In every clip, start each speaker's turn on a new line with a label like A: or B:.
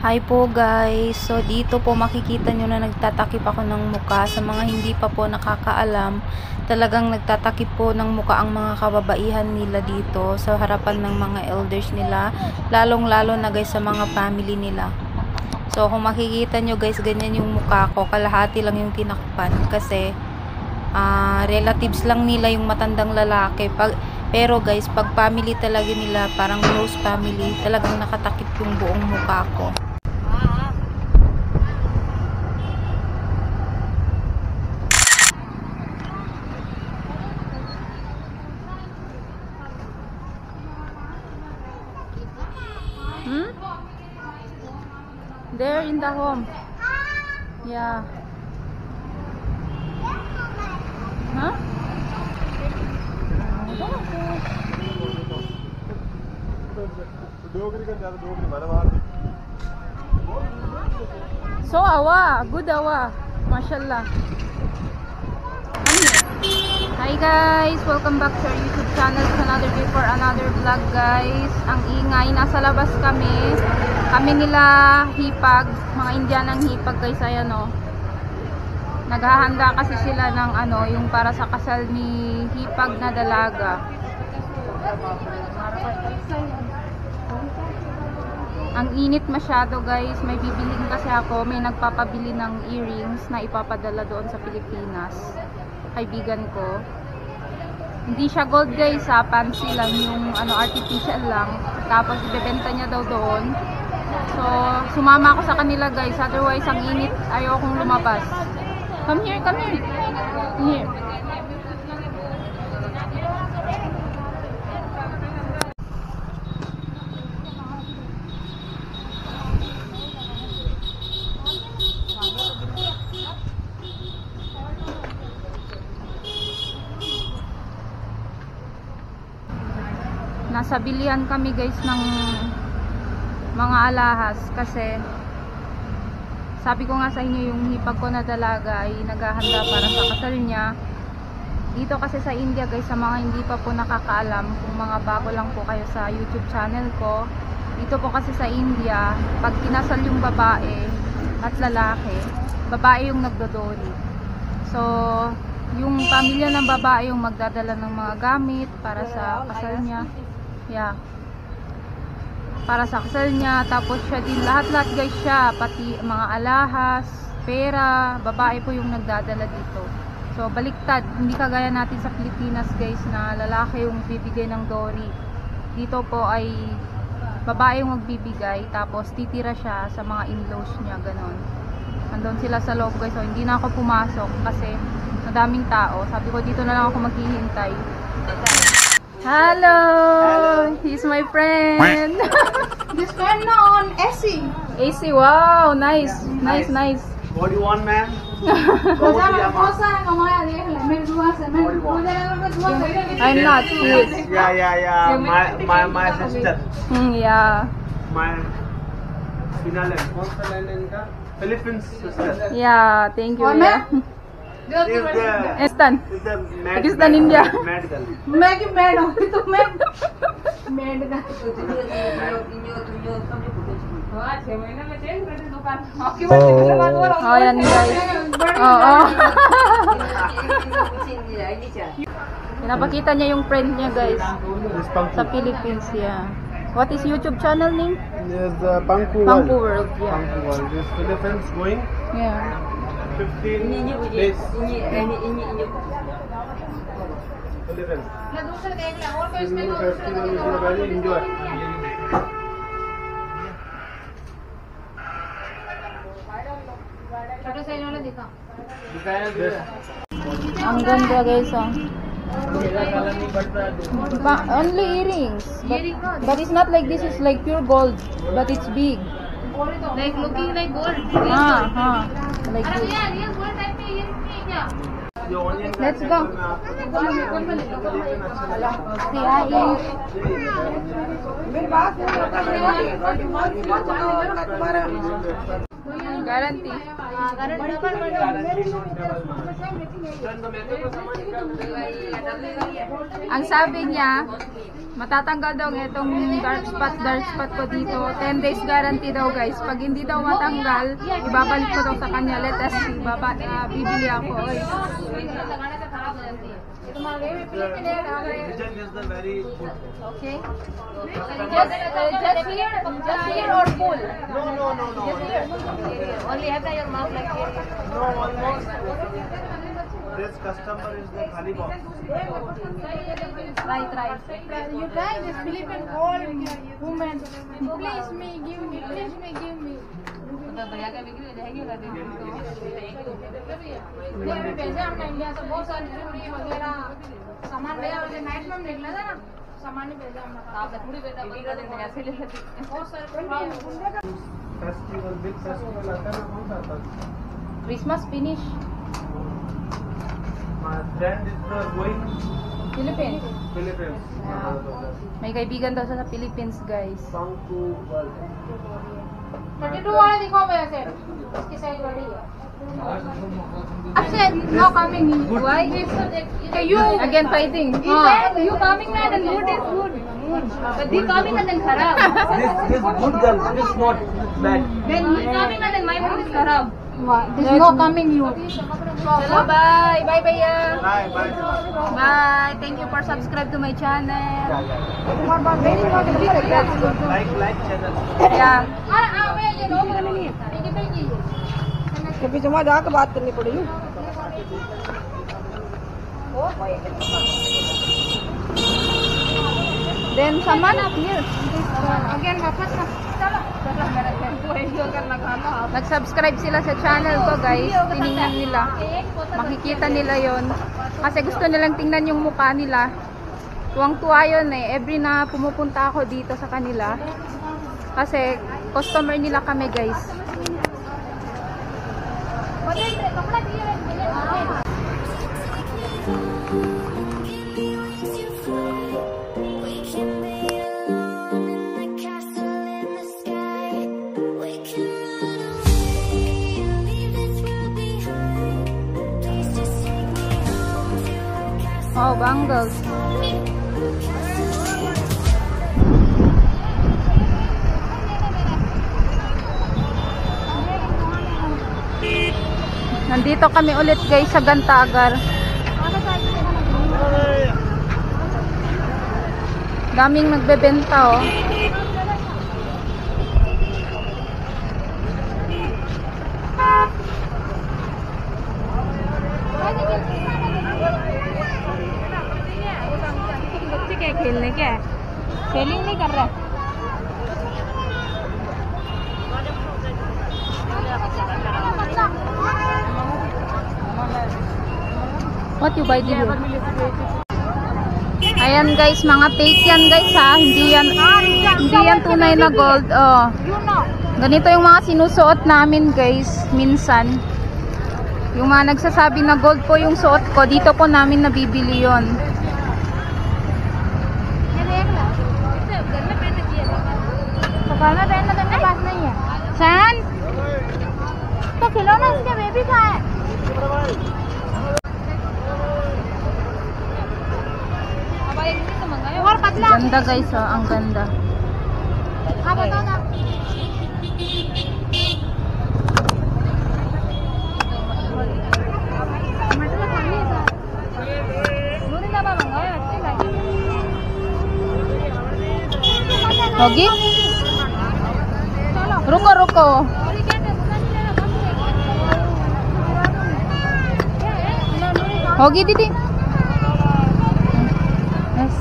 A: Hi po guys, so dito po makikita nyo na nagtatakip ako ng muka. Sa mga hindi pa po nakakaalam, talagang nagtatakip po ng muka ang mga kababaihan nila dito sa harapan ng mga elders nila, lalong lalo na guys sa mga family nila. So kung makikita nyo guys, ganyan yung muka ko, kalahati lang yung tinakpan kasi relatives lang nila yung matandang lalaki. Pero guys, pag family talaga nila, parang close family, talagang nakatakip yung buong muka ko. There in the home. Yeah. Huh? So awa, good awa. Mashallah. Hi guys, welcome back to our YouTube channel. It's another day for another vlog guys. Ang ingay, nasa labas kami. Kami nila hipag, mga Indianang hipag guys, ayan o. Naghahanda kasi sila ng yung para sa kasal ni hipag na dalaga. Ang init masyado guys, may bibilin kasi ako, may nagpapabili ng earrings na ipapadala doon sa Pilipinas. Kaibigan ko. Hindi siya gold guys, fancy lang yung artificial lang. Tapos ibebenta niya daw doon. So, sumama ako sa kanila guys, otherwise ang init, ayokong lumabas. Come here, come here. Here. Nasa bilihan kami guys ng mga alahas kasi sabi ko nga sa inyo, yung hipag ko na dalaga ay naghahanda para sa kasal niya. Dito kasi sa India guys, sa mga hindi pa po nakakaalam, kung mga bago lang po kayo sa YouTube channel ko, dito po kasi sa India, pag kinasal yung babae at lalaki, babae yung nagdodoli. So yung pamilya ng babae yung magdadala ng mga gamit para sa kasal niya. Yeah. Para sa kasal niya, tapos siya din, lahat-lahat guys siya, pati mga alahas, pera, babae po yung nagdadala dito. So baliktad, hindi kagaya natin sa Pilipinas guys na lalaki yung bibigay ng dowry. Dito po ay babae yung magbibigay, tapos titira siya sa mga in-laws niya, ganon. Nandun sila sa loob guys, so hindi na ako pumasok kasi madaming tao. Sabi ko dito na lang ako maghihintay. Hello! He's my friend.
B: This friend on AC.
A: AC, wow, nice,
C: Yeah,
A: nice, nice.
C: What do you want, ma'am?
A: I'm not, he is.
C: Yeah. My sister.
A: Yeah.
C: My Philippines sister.
A: Yeah, thank you.
B: What,
A: Yeah.
C: Is
A: Pakistan.
C: the
A: Pakistan, India.
C: medical.
B: मैं mad हूँ तो मैं मैड का
A: Oh, yan guys. Oo. Pinapakita niya yung friend niya guys. Sa Philippines, yeah. What is YouTube channel name?
C: There's Panku
A: Panku World, yeah.
C: Panku World. This Philippines going
A: Yeah.
C: 15 days. Philippines. Festival is very enjoy.
A: Ang ganda guys, oh. Only earrings. But it's not like this is like pure gold, but it's big.
B: like looking like gold.
A: Like this.
C: Let's
A: go. Guarantee. Ang sabi niya, matatanggal daw itong dark spot ko dito. 10 days guarantee daw guys. Pag hindi daw matanggal, ibabalik ko daw sa kanya. Let us see. Bibili ako. Oy.
C: Result is the very good.
A: Okay. Just here or full?
C: No.
A: Only have your mouth like this.
C: No, almost. This customer is the khali box.
A: Try.
B: You try this Philippine old woman. Please give me.
A: भैया का बिक्री हो जाएगी
B: नहीं अभी भेजे हमने इंडिया से बहुत सारी चूड़ी वगैरह सामान ले आए नाइट में निकला था ना सामान ही भेजा हमने
A: आपने थोड़ी बेटा बिक्री कर देंगे ऐसे ले लेते
B: बहुत सारे
C: Festival, big festival आता है ना, कौन सा आता है?
A: Christmas finish
C: My friend is going
A: Philippines.
C: Philippines.
A: May kaibigan daw siya sa Philippines, guys.
C: Song to world.
B: 32 वाला दिखाओ भैया से इसकी साइज बड़ी है Absent, no coming.
A: Why?
B: You
A: Again fighting.
B: you coming na then good is good. But he coming na then kharab.
C: This good girl, this not bad.
B: Then he coming na then my mood is kharab. This no coming you.
A: Hello, bye. Bye, bye.
C: Bye.
A: Bye. Thank you for subscribe to my channel.
C: Like channel.
A: Yeah.
B: भैया ये लो नहीं
D: के पीछे वहाँ जाकर बात करनी पड़ेगी
A: Then someone up here.
B: again वापस ना चलो
A: Nag-subscribe sila sa channel ko, guys. Tiningnan nila. Makikita nila yon. Kasi gusto nilang tingnan yung mukha nila. Tuwang-tuwa yun eh. Every na pumupunta ako dito sa kanila. Kasi customer nila kami, guys. Oh, bangles. Nandito kami ulit guys sa Gantagar. Daming nagbebenta oh. बच्चे क्या खेलने क्या है? सेलिंग नहीं कर रहा है? What you buy dito? Ayan guys, mga fake yan guys ha. Hindi yan tunay na gold. Oh. Ganito yung mga sinusuot namin guys, minsan. Yung mga nagsasabi na gold po yung suot ko, dito po namin nabibili yon.
B: पकड़ना पहनना तो पास नहीं है सैन तो खिलौना इसके बेबी का है और पतला
A: Ganda guys oh, ang ganda.
B: हाँ बताओ ना
A: Hogi? Ruko. Hogi didi. Yes.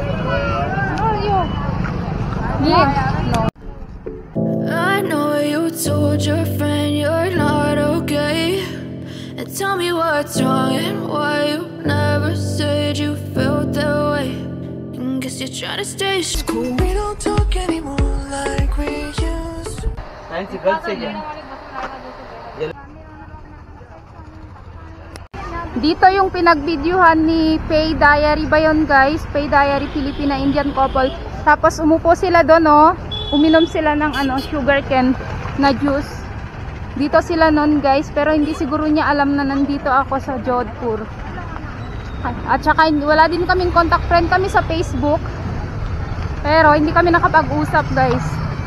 A: No.
E: I know you told your friend you're not okay, and tell me what's wrong and why you never said you felt that way. And guess you're trying to stay cool. We don't talk anymore like we used to.
C: Fancy girl से क्या?
A: Dito yung pinagvideohan ni Pay Diary ba yun guys? Pay Diary Filipina Indian couple. Tapos umupo sila doon oh. Uminom sila ng sugarcane na juice. Dito sila noon guys, pero hindi siguro niya alam na nandito ako sa Jodhpur. At saka wala din kaming contact friend kami sa Facebook. Pero hindi kami nakapag-usap guys.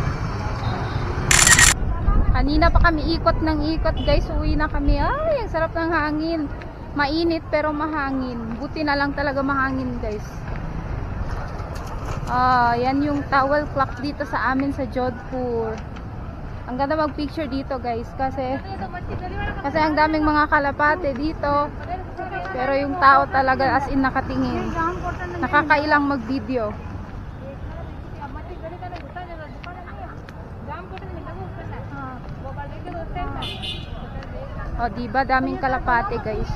A: Kanina pa kami ikot ng ikot guys, uwi na kami. Ay, ang sarap ng hangin. Mainit pero mahangin. Buti na lang talaga mahangin guys. Yan yung towel clock dito sa amin sa Jodhpur. Ang ganda mag-picture dito guys kasi ang daming mga kalapate dito. Pero yung tao talaga as in nakatingin. Nakakailang mag-video. Diba daming kalapate guys.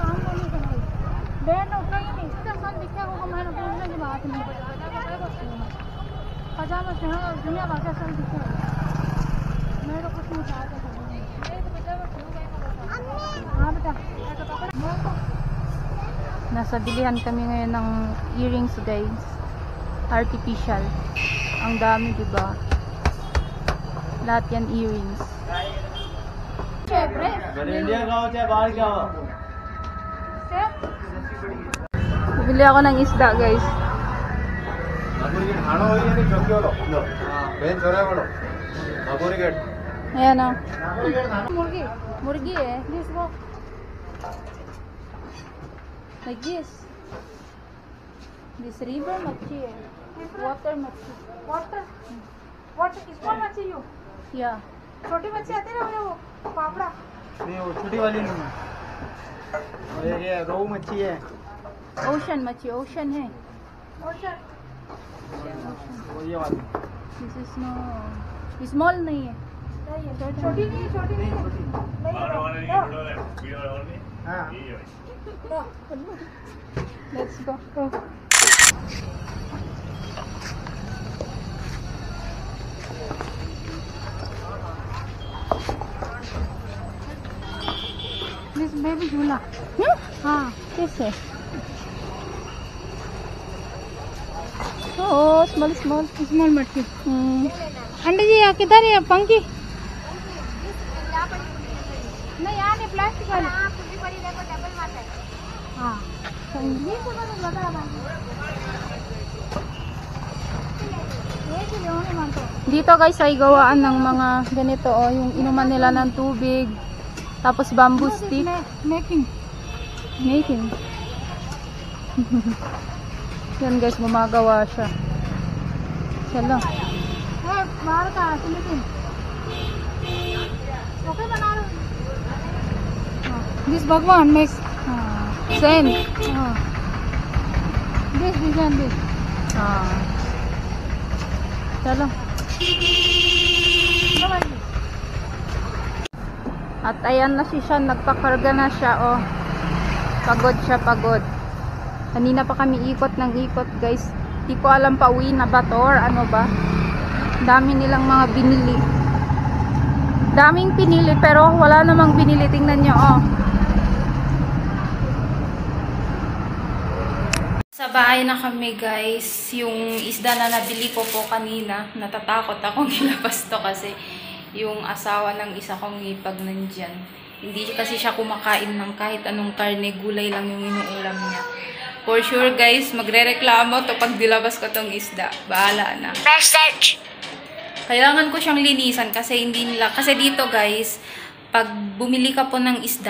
A: Nasa bilihan kami ngayon ng earrings guys. Artificial. Ang dami diba? Lahat yan earrings.
C: India का हो चाहे बाहर का हो
A: Bumili ako ng isda guys. Ayan o. Murgi eh. This walk. Like this. This river machi eh. Water machi.
B: Water. Water. Small मच्छी you.
A: Yeah.
B: छोटी मच्छी आती है ना वो पापड़ा.
C: नहीं वो छोटी वाली नहीं है और ये रोहू मच्छी है
A: Ocean machi. Ocean है.
B: Ocean.
C: वो ये वाली
A: This is no. Small नहीं है.
B: छोटी नहीं है, छोटी नहीं है.
C: हाँ
A: Let's go.
B: This baby झूला. हाँ.
A: कैसे? Oh, small.
B: Small मच्छी.
A: Hmm.
B: अंडे जी यहाँ किधर है पंखी? नहीं यहाँ नहीं प्लास्टिक वाली. हाँ. ये तो मैंने लगा
A: Dito guys ay gawaan ng mga ganito yung inuman nila ng tubig. Tapos bamboo stick.
B: Making.
A: Yan guys, gumagawa siya. Siya lang.
B: बाहर का लेकिन ओके बना लो. This भगवान makes
A: Sen.
B: this design this.
A: Siya lang. At ayan na si Sean, nagpakarga na siya oh. Pagod. Kanina pa kami ikot ng ikot guys. Di ko alam pa uwi na ba to or ano ba. Dami nilang mga binili. Daming pinili pero wala namang binili. Tingnan nyo oh. Sa bahay na kami guys. Yung isda na nabili ko po kanina. Natatakot akong ilabas to kasi yung asawa ng isa kong ipag nandyan. Hindi kasi siya kumakain ng kahit anong karne, gulay lang yung inuulam niya. For sure guys, magre-reklamo to pag dilabas ko tong isda. Bahala na. Research! Kailangan ko siyang linisan kasi kasi dito guys, pag bumili ka po ng isda,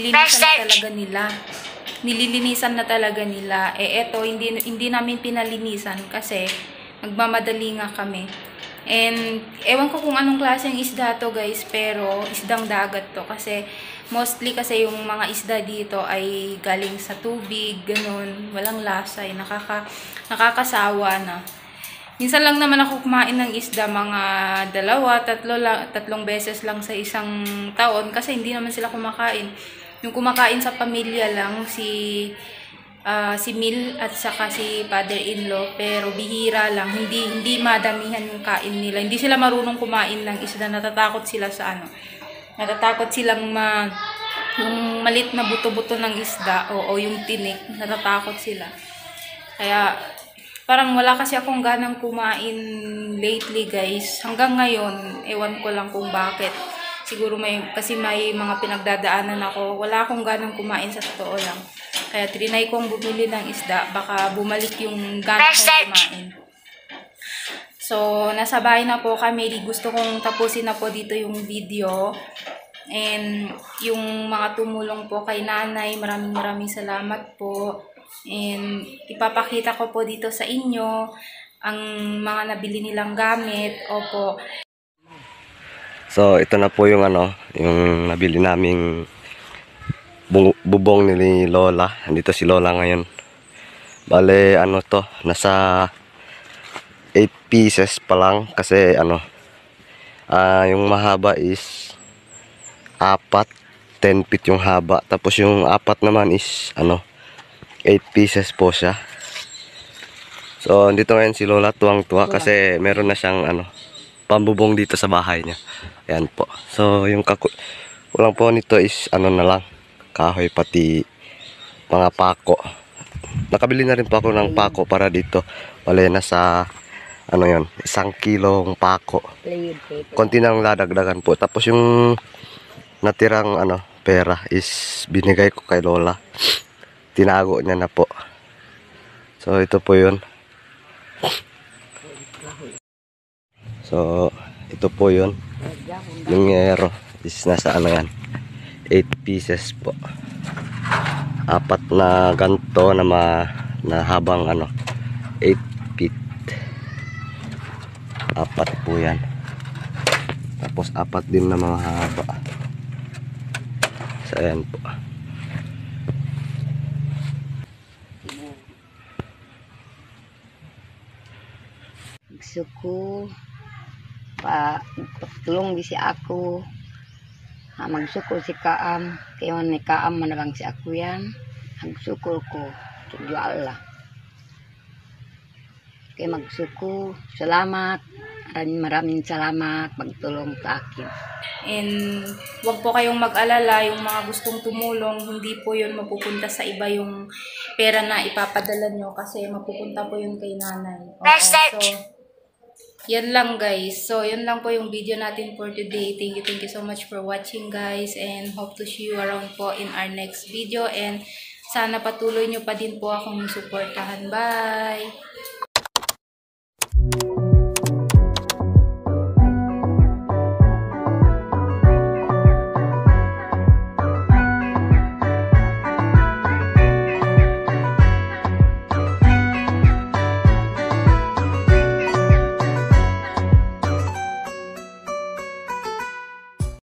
A: nililinisan na talaga nila. Eto, hindi namin pinalinisan kasi nagmamadali nga kami. And ewan ko kung anong klaseng isda to guys, pero isdang dagat to kasi mostly kasi yung mga isda dito ay galing sa tubig, ganun, walang lasa, nakakasawa na. Minsan lang naman ako kumain ng isda, mga 2, 3 beses lang sa isang taon kasi hindi naman sila kumakain. Yung kumakain sa pamilya lang si Mil at saka si father-in-law, pero bihira lang, hindi madamihan yung kain nila. Hindi sila marunong kumain ng isda, natatakot sila sa natatakot silang yung malit na buto-buto ng isda o yung tinik, natatakot sila. Kaya parang wala kasi akong ganang kumain lately guys. Hanggang ngayon, ewan ko lang kung bakit. siguro kasi may mga pinagdadaanan ako. Wala akong ganang kumain sa totoo lang. Kaya trinay kong bumili ng isda. Baka bumalik yung ganang kong kumain. So, nasa bahay na po kami. Gusto kong tapusin na po dito yung video. And yung mga tumulong po kay nanay, maraming salamat po. And ipapakita ko po dito sa inyo ang mga nabili nilang gamit. Opo.
F: So, ito na po yung yung nabili naming bubong ni Lola. Andito si Lola ngayon. Bale, nasa 8 pieces pa lang kasi yung mahaba is 10 feet yung haba. Tapos yung 4 naman is 8 pieces po siya. So, dito ngayon si Lola tuwang-tuwa kasi meron na siyang pambubong dito sa bahay niya. Ayan po. So, yung kulang po nito is na lang, kahoy pati mga pako. Nakabili na rin po ako ng pako para dito. Bale, nasa 1 kilong pako. Konti nang ladagdagan po. Tapos yung natirang pera is binigay ko kay Lola. Tinago niya na po. So, ito po yun. So, ito po yun. Yung yero is nasa 8 pieces po. 4 na ganto na habang 8 feet. 4 po yan. Tapos 4 din na mga haba. So, ayan po.
G: Gusto ko tulong di si ako. Magsukol si Kaam. Kaya ni Kaam manabang si ako yan. Magsukol ko. Tudyo Allah. Kaya magsuko. Salamat. Maraming salamat. Magtulong sa akin.
A: And wag po kayong mag-alala, yung mga gustong tumulong, hindi po yun mapupunta sa iba yung pera na ipapadala nyo kasi mapupunta po yun kay nanay. Okay, so, yan lang guys. So, yun lang po yung video natin for today. Thank you so much for watching guys and hope to see you around po in our next video and sana patuloy nyo pa din po akong suportahan. Bye!